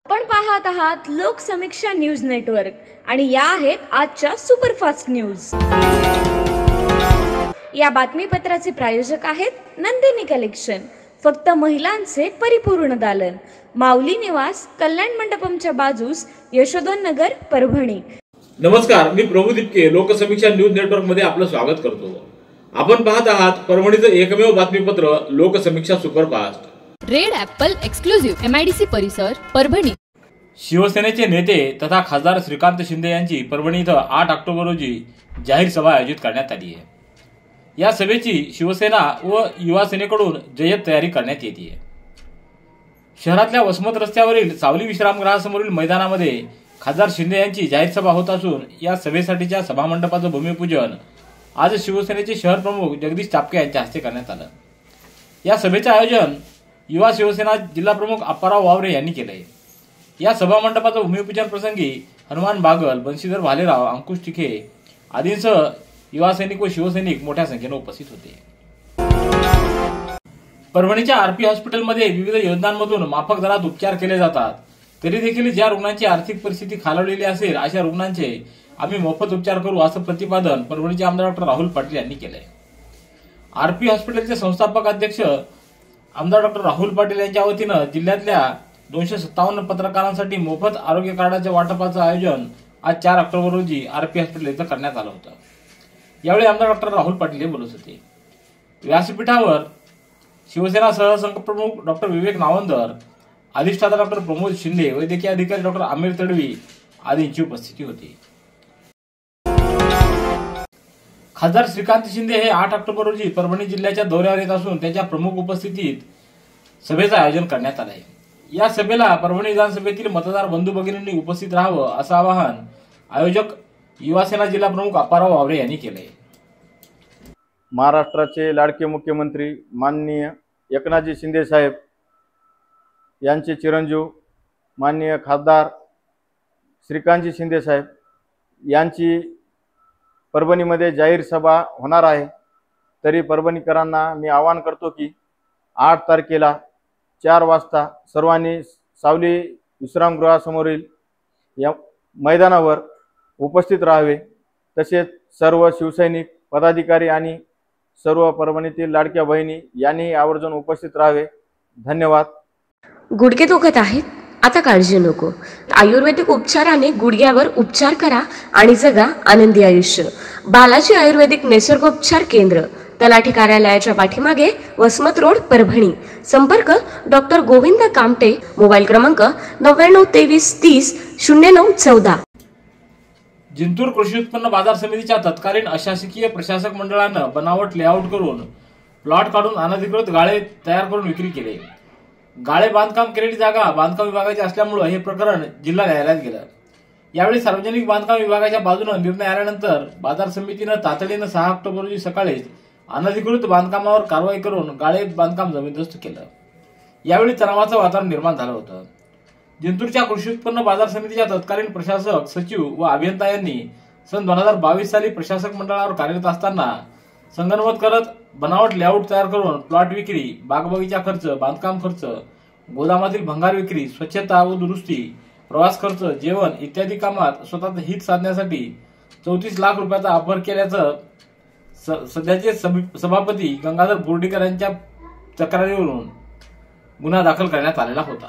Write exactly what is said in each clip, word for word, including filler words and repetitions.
आपण पाहत आहात लोकसमीक्षा न्यूज नेटवर्क आणि या आहेत आजच्या सुपरफास्ट न्यूज। या बातमीपत्राचे प्रायोजक आहेत नंदिनी कलेक्शन, फक्त महिलांचे परिपूर्ण दालन, माऊली निवास, कल्याण मंडपमच्या बाजूस, यशोधन नगर, परभणी। नमस्कार, मी प्रभू दीपके लोकसमीक्षा न्यूज नेटवर्क मध्ये आपलं स्वागत करतो। आपण पाहत आहात परभणीचं एकमेव बातमीपत्र Loksamiksha superfast. Red apple exclusive MIDC परिसर, परभणी। शिवसेनेचे नेते तथा खासदार श्रीकांत शिंदे यांची परभणी इथं आठ ऑक्टोबर रोजी जाहीर सभा आयोजित करण्यात आली आहे। या सभेची शिवसेना व युवा सेनेकडून जय्यत तयारी करण्यात येते। शहरातल्या वसमत रस्त्यावरील सावली विश्रामगृहासमोरील मैदानामध्ये खासदार शिंदे यांची जाहीर सभा होत असून या सभेसाठीच्या सभामंडपाचं भूमिपूजन आज शिवसेनेचे शहर प्रमुख जगदीश चापके यांच्या हस्ते करण्यात आलं। या सभेचे आयोजन युवा शिवसेना जिल्हा प्रमुख अप्पाराव वावरे यांनी केले। या सभामंडपाचं भूमिपूजन प्रसंगी हनुमान बागल, बंशीधर भालेराव, अंकुश टिके आदींसह युवा सैनिक व शिवसैनिक मोठ्या संख्येने उपस्थित होते। परभणीच्या आरपी हॉस्पिटलमध्ये विविध योजनांमधून माफक दरात उपचार केले जातात, तरी देखील ज्या रुग्णांची आर्थिक परिस्थिती खालावलेली असेल अशा रुग्णांचे आम्ही मोफत उपचार करू, असं प्रतिपादन परभणीचे आमदार डॉक्टर राहुल पाटील यांनी केले। आरपी हॉस्पिटलचे संस्थापक अध्यक्ष आमदार डॉक्टर राहुल पाटील यांच्या वतीनं जिल्ह्यातल्या दोनशे सत्तावन्न पत्रकारांसाठी मोफत आरोग्य कार्डाच्या वाटपाचं आयोजन आज चार ऑक्टोबर रोजी आरपी हॉस्पिटल इथं करण्यात आलं होतं। यावेळी आमदार डॉक्टर राहुल पाटील हे बोलत होते। व्यासपीठावर शिवसेना सहसंघप्रमुख डॉक्टर विवेक नावंदर, अधिष्ठाता डॉक्टर प्रमोद शिंदे, वैद्यकीय अधिकारी डॉक्टर आमिर तडवी आदींची उपस्थिती होती। खासदार श्रीकांत शिंदे हे आठ ऑक्टोबर रोजी परभणी जिल्ह्याच्या दौऱ्यावर येत असून त्यांच्या प्रमुख उपस्थितीत सभेचं आयोजन करण्यात आलं आहे। या सभेला परभणी विधानसभेतील मतदार बंधू भगिनींनी उपस्थित राहावं असं आवाहन आयोजक युवासेना जिल्हा प्रमुख अप्पाराव वावरे यांनी केले। महाराष्ट्राचे लाडके मुख्यमंत्री माननीय एकनाथजी शिंदे साहेब यांचे चिरंजीव माननीय खासदार श्रीकांतजी शिंदे साहेब यांची परभणीमध्ये जाहीर सभा होणार आहे। तरी परभणीकरांना मी आवाहन करतो की आठ तारखेला चार वाजता सर्वांनी सावली विश्रामगृहासमोरील या मैदानावर उपस्थित राहावे। तसेच सर्व शिवसैनिक, पदाधिकारी आणि सर्व परभणीतील लाडक्या बहिणी यांनी आवर्जून उपस्थित राहावे। धन्यवाद। गुडघे दुखत आहेत? आता काळजी नको। आयुर्वेदिक उपचाराने गुडघ्यावर उपचार करा आणि जगा आनंदी आयुष्य। बालाजी आयुर्वेदिक निसर्गोपचार केंद्र, तलाठी कार्यालयाच्या पाठीमागे, वसमत रोड, परभणी। संपर्क डॉक्टर गोविंद कामटे, मोबाईल क्रमांक नव्याण्णव तेवीस तीस शून्य नऊ चौदा। जिंतूर कृषी उत्पन्न बाजार समितीच्या तत्कालीन अशासकीय प्रशासक मंडळानं बनावट लेआउट करून प्लॉट काढून अनधिकृत गाळे तयार करून विक्री केले। गाळे बांधकाम केलेली जागा बांधकाम विभागाची असल्यामुळे हे प्रकरण जिल्हा न्यायालयात गेलं। यावेळी सार्वजनिक बांधकाम विभागाच्या बाजूने निर्णय आल्यानंतर बाजार समितीनं तातडीनं सहा ऑक्टोबर रोजी सकाळी अनधिकृत बांधकामावर कारवाई करून गाळे बांधकाम जमीनदोस्त केलं। यावेळी तणावाचं वातावरण निर्माण झालं होतं। जिंतूरच्या कृषी उत्पन्न बाजार समितीच्या तत्कालीन प्रशासक, सचिव व अभियंता यांनी सन दोन हजार बावीस साली प्रशासक मंडळावर कार्यरत असताना संगनमत करत बनावट लेआउट तयार करून प्लॉट विक्री, बागबगीचा खर्च, बांधकाम खर्च, गोदामातील भंगार विक्री, स्वच्छता व दुरुस्ती, प्रवास खर्च, जेवण इत्यादी कामात स्वतःचं हित साधण्यासाठी चौतीस लाख रुपयाचा अफर केल्याचं सध्याचे सभापती गंगाधर बोर्डीकर यांच्या तक्रारीवरून गुन्हा दाखल करण्यात आलेला होता।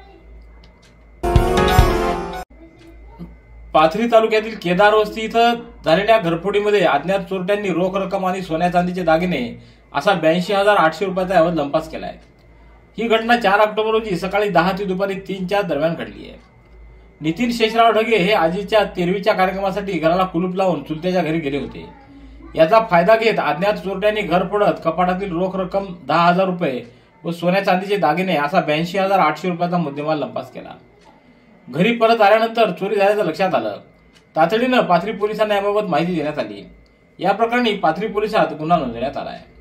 पाथरी तालुक्यातील केदार वस्ती इथं झालेल्या घरफोडीमध्ये अज्ञात चोरट्यांनी रोख रक्कम आणि सोन्या चांदीचे दागिने असा ब्याऐंशी हजार आठशे रुपयाचा अवैध लंपास केलाय। ही घटना चार ऑक्टोबर रोजी सकाळी दहा ते दुपारी तीनच्या दरम्यान घडली आहे। नितीन शेषराव ढगे हे आजीच्या तेरवीच्या कार्यक्रमासाठी घराला कुलूप लावून चुलत्याच्या घरी गेले होते। याचा फायदा घेत अज्ञात चोरट्यांनी घर फोडत कपाटातील रोख रक्कम दहा हजार रुपये व सोन्या चांदीचे दागिने असा ब्याऐंशी हजार आठशे रुपयाचा मुद्देमाल लंपास केला। घरी परत आल्यानंतर चोरी झाल्याचं लक्षात आलं। तातडीनं पाथरी पोलिसांना याबाबत माहिती देण्यात आली। या प्रकरणी पाथरी पोलिसात गुन्हा नोंदवण्यात आला आहे।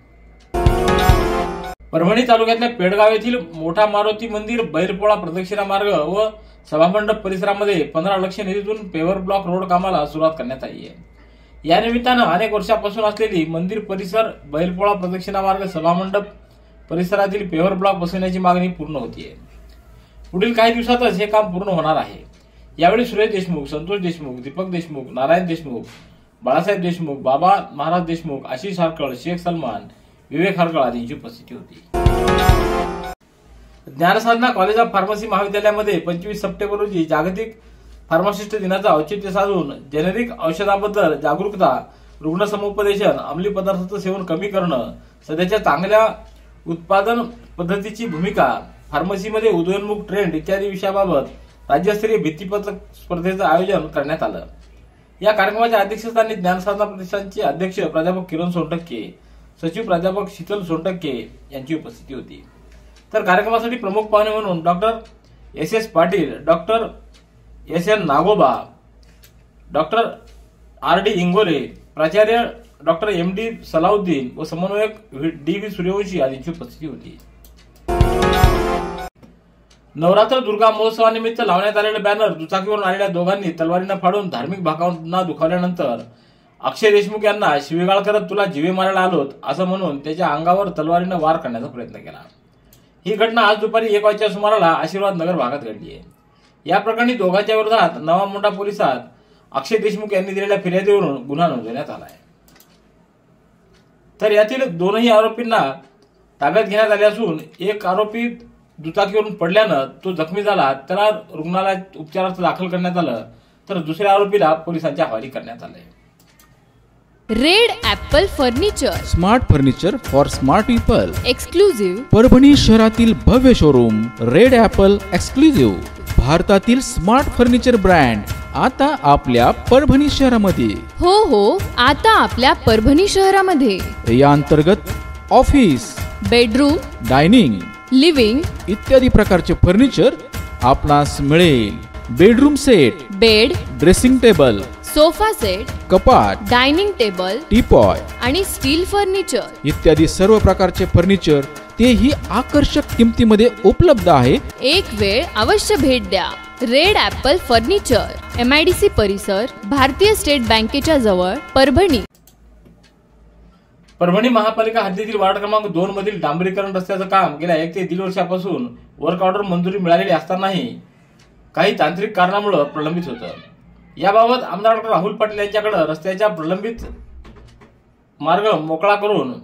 परभणी तालुक्यातल्या पेडगाव येथील मोठा मारुती मंदिर, बैलपोळा प्रदक्षिणा मार्ग व सभामंडप परिसरामध्ये पंधरा लक्ष निधीतून पेवर ब्लॉक रोड कामाला सुरुवात करण्यात आली आहे। या निमित्तानं अनेक वर्षापासून असलेली मंदिर परिसर, बैलपोळा प्रदक्षिणा मार्ग, सभामंडप परिसरातील पेवर ब्लॉक बसवण्याची मागणी पूर्ण होतीये। पुढील काही दिवसातच हे काम पूर्ण होणार आहे। यावेळी सुरेश देशमुख, संतोष देशमुख, दीपक देशमुख, नारायण देशमुख, बाळासाहेब देशमुख, बाबा महाराज देशमुख, आशिष हारकळ, शेख सलमान, विवेक हारकळ आदींची उपस्थिती होती। ज्ञानसाधना कॉलेज ऑफ फार्मसी महाविद्यालयामध्ये पंचवीस सप्टेंबर रोजी जागतिक फार्मासिस्ट दिनाचं औचित्य साधून जेनेरिक औषधाबद्दल जागरूकता, रुग्ण समुपदेशन, अंमली पदार्थांचं सेवन कमी करणं, सध्याच्या चांगल्या उत्पादन पद्धतीची भूमिका, फार्मसीमध्ये उदयोन्मुख ट्रेंड इत्यादी विषयाबाबत राज्यस्तरीय भित्तीपत्रक स्पर्धेचं आयोजन करण्यात आलं। या कार्यक्रमाच्या अध्यक्षस्थानी ज्ञानसाधना प्रतिष्ठानचे अध्यक्ष प्राध्यापक किरण सोनटक्के, सचिव प्राध्यापक शीतल सोनटक्के यांची उपस्थिती होती। तर कार्यक्रमासाठी प्रमुख पाहुणे म्हणून doctor S S Patil, doctor S N Nagoba, doctor R D Ingole, प्राचार्य डॉक्टर एम डी सलाउद्दीन व समन्वयक डी व्ही सूर्यवंशी आदींची उपस्थिती होती। नवरात्र दुर्गा महोत्सवानिमित्त लावण्यात आलेले बॅनर दुचाकीवरून आलेल्या दोघांनी तलवारीनं फाडून धार्मिक भावना दुखावल्यानंतर अक्षय देशमुख यांना शिवीगाळ करत तुला जीवे मारायला आलोत असं म्हणून त्याच्या अंगावर तलवारीनं वार करण्याचा प्रयत्न केला। ही घटना आज दुपारी एक वाजच्या सुमाराला आशीर्वाद नगर भागात घडली आहे। या प्रकरणी दोघांच्या विरोधात नवा मोंढा पोलिसात अक्षय देशमुख यांनी दिलेल्या फिर्यादीवरून गुन्हा नोंदवण्यात आला आहे। तर यातील दोनही आरोपींना ताब्यात घेण्यात आले असून एक आरोपी दुचाकीवरून पडल्यानं तो जखमी झाला, त्याला रुग्णालयात उपचारार्थ दाखल करण्यात आलं, तर दुसऱ्या आरोपीला पोलिसांच्या हवाली करण्यात आले। Red apple furniture, smart furniture for smart people, exclusive, Parbhani शहरातील भव्य शोरूम रेड ॲपल एक्सक्लुझिव्ह, भारतातील स्मार्ट फर्निचर ब्रँड आता आपल्या परभणी शहरामध्ये। हो हो आता आपल्या परभणी शहरामध्ये। या अंतर्गत ऑफिस, बेडरूम, डायनिंग, लिव्हिंग इत्यादी प्रकारचे फर्निचर आपणास मिळेल। Bedroom set, bed, dressing table, sofa set, कपाट, डायनिंग टेबल, टीपॉय आणि स्टील फर्निचर इत्यादी सर्व प्रकारचे फर्निचर तेही आकर्षक किमतीमध्ये उपलब्ध आहे। एक वेळ अवश्य भेट द्या। Red apple furniture, M I D C परिसर, भारतीय स्टेट बँकेच्या जवळ, परभणी। परभणी महापालिका हद्दीतील वार्ड क्रमांक दोन मधील डांबरीकरण रस्त्याचं काम गेल्या एक ते दीड वर्षापासून वर्क ऑर्डर मंजुरी मिळालेली असतानाही काही तांत्रिक कारणामुळे प्रलंबित होतं। याबाबत आमदार डॉक्टर राहुल पाटील यांच्याकडे रस्त्याच्या प्रलंबित मार्ग मोकळा करून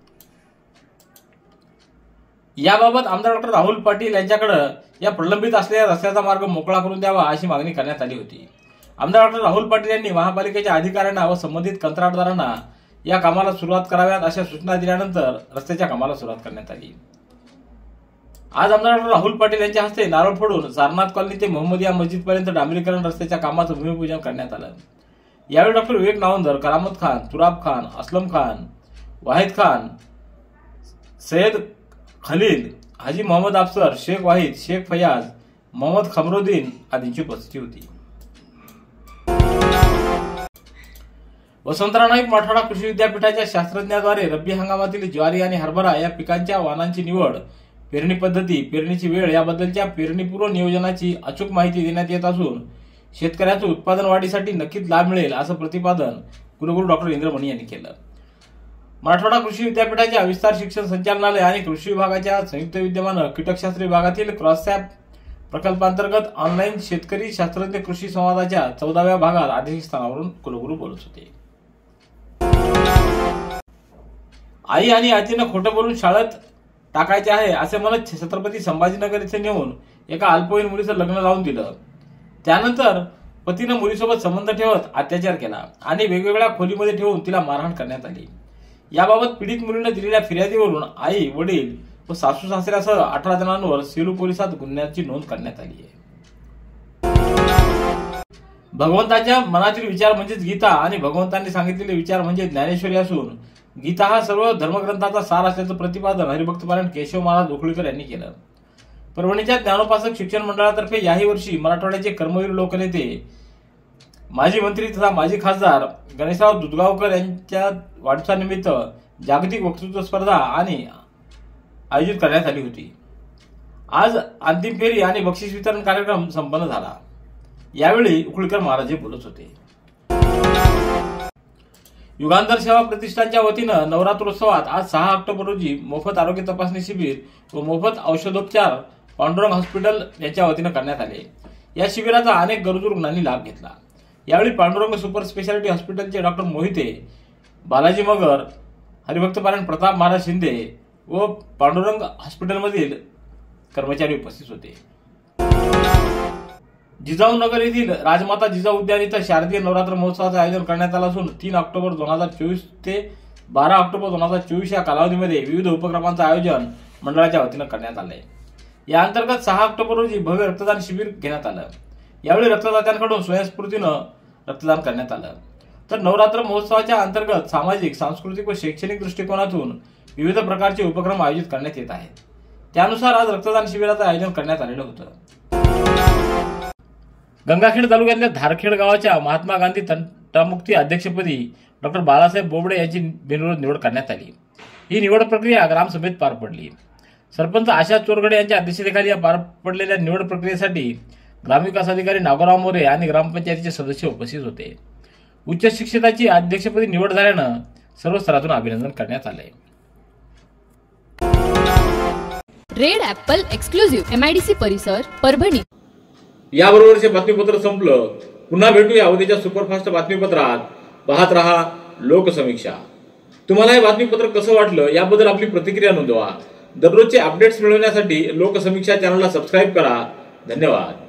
याबाबत आमदार डॉक्टर राहुल पाटील यांच्याकडे या प्रलंबित असलेल्या रस्त्याचा मार्ग मोकळा करून द्यावा अशी मागणी करण्यात आली होती। आमदार डॉक्टर राहुल पाटील यांनी महापालिकेच्या अधिकाऱ्यांना व संबंधित कंत्राटदारांना या कामाला सुरुवात कराव्यात अशा सूचना दिल्यानंतर रस्त्याच्या कामाला सुरुवात करण्यात आली। आज आमदार डॉक्टर राहुल पाटील यांच्या हस्ते नारळ फोडून सारनाथ कॉलनी ते मोहम्मदिया मस्जिद पर्यंत डांबरीकरण रस्त्याच्या कामाचं भूमिपूजन करण्यात आलं। यावेळी डॉक्टर विवेक नावंदर, करामत खान, तुराब खान, असलम खान, वाहिद खान, सय्यद खलील, हाजी मोहम्मद अफसर, शेख वाहिद, शेख फयाज, मोहम्मद खमरुद्दीन आदींची उपस्थिती होती। वसंतराव नाईक मराठवाडा कृषी विद्यापीठाच्या शास्त्रज्ञाद्वारे रब्बी हंगामातील ज्वारी आणि हरभरा या पिकांच्या वाणांची निवड, पेरणी पद्धती, पेरणीची वेळ याबद्दलच्या पेरणीपूर्व नियोजनाची अचूक माहिती देण्यात येत असून शेतकऱ्याचं उत्पादन वाढीसाठी नक्कीच लाभ मिळेल असं प्रतिपादन कुलगुरू डॉक्टर इंद्रमणी यांनी केलं। मराठवाडा कृषी विद्यापीठाच्या विस्तार शिक्षण संचालनालय आणि कृषी विभागाच्या संयुक्त विद्यमानं कीटकशास्त्र विभागातील क्रॉससॅप प्रकल्पांतर्गत ऑनलाईन शेतकरी शास्त्रज्ञ कृषी संवादाच्या चौदाव्या भागात अध्यक्षस्थानावरून कुलगुरू बोलत होते। आई आणि आजीनं खोटं बोलून शाळेत टाकायचे आहे असे म्हणत छत्रपती संभाजीनगर इथे नेऊन एका अल्पवयीन मुलीचं लग्न लावून दिलं। त्यानंतर पतीनं मुलीसोबत संबंध ठेवत अत्याचार केला आणि वेगवेगळ्या खोलीमध्ये ठेवून तिला मारहाण करण्यात आली। याबाबत पीडित मुलीने दिलेल्या फिर्यादीवरून आई, वडील व सासू सासऱ्यासह अठरा जणांवर सेलू पोलिसात गुन्ह्याची नोंद करण्यात आली आहे। भगवंताच्या मनातील विचार म्हणजेच गीता आणि भगवंतांनी सांगितलेले विचार म्हणजे ज्ञानेश्वरी असून गीता हा सर्व धर्मग्रंथाचा सार असल्याचं प्रतिपादन हरिभक्तपारायण केशव महाराज उखळीकर यांनी केलं। परभणीच्या ज्ञानोपासक शिक्षण मंडळातर्फे याही वर्षी मराठवाड्याचे कर्मवीर लोकनेते, माजी मंत्री तथा माजी खासदार गणेशराव दुधगावकर यांच्या वाढदिवसानिमित्त जागतिक वक्तृत्व स्पर्धा आणि आयोजित करण्यात आली होती। आज अंतिम फेरी आणि बक्षीस वितरण कार्यक्रम संपन्न झाला। यावेळी उखळीकर महाराज बोलत होते। युगांतर सेवा प्रतिष्ठानच्या वतीनं नवरात्रोत्सवात आज सहा ऑक्टोबर रोजी मोफत आरोग्य तपासणी शिबिर व मोफत औषधोपचार पांडुरंग हॉस्पिटल यांच्या वतीनं करण्यात आले। या शिबिराचा अनेक गरजू रुग्णांनी लाभ घेतला। यावेळी पांडुरंग सुपर स्पेशालिटी हॉस्पिटलचे डॉक्टर मोहिते, बालाजी मगर, हरिभक्तपारायण प्रताप महाराज शिंदे व पांडुरंग हॉस्पिटलमधील कर्मचारी उपस्थित होते। जिजाऊनगर येथील राजमाता जिजाऊ उद्यान इथं शारदीय नवरात्र महोत्सवाचं आयोजन करण्यात आलं असून तीन ऑक्टोबर दोन हजार चोवीस ते बारा ऑक्टोबर दोन हजार चोवीस या कालावधीमध्ये विविध उपक्रमांचं आयोजन मंडळाच्या वतीनं करण्यात आलंय। या अंतर्गत सहा ऑक्टोबर रोजी भव्य रक्तदान शिबिर घेण्यात आलं। यावेळी रक्तदात्यांकडून स्वयंस्फूर्तीनं रक्तदान करण्यात आलं। तर नवरात्र महोत्सवाच्या अंतर्गत सामाजिक, सांस्कृतिक व शैक्षणिक दृष्टिकोनातून विविध प्रकारचे उपक्रम आयोजित करण्यात येत आहेत। त्यानुसार आज रक्तदान शिबिराचं आयोजन करण्यात आलेलं होतं। गंगाखेड तालुक्यातल्या धारखेड गावाच्या महात्मा गांधी तंटामुक्ती अध्यक्षपदी डॉक्टर बाळासाहेब बोबडे यांची बिनविरोध निवड करण्यात आली। ही निवड प्रक्रिया ग्रामसभेत पार पडली। सरपंच आशा चोरगडे यांच्या अध्यक्षतेखाली पार पडलेल्या निवड प्रक्रियेसाठी ग्रामविकास अधिकारी नागोराव मोरे आणि ग्रामपंचायतीचे सदस्य उपस्थित होते। उच्च शिक्षिताची अध्यक्षपदी निवड झाल्यानं सर्व स्तरातून अभिनंदन करण्यात आले। रेड ॲपल एक्सक्लुझिव्ह एमआयडीसी परिसर परभणी। याबरोबरचे बातमीपत्र संपलं। पुन्हा भेटूया उद्याच्या सुपरफास्ट बातमीपत्रात। पाहत रहा लोकसमीक्षा। तुम्हाला हे बातमीपत्र कसं वाटलं याबद्दल आपली प्रतिक्रिया नोंदवा। दररोजचे अपडेट्स मिळवण्यासाठी लोकसमीक्षा चॅनलला सबस्क्राईब करा। धन्यवाद।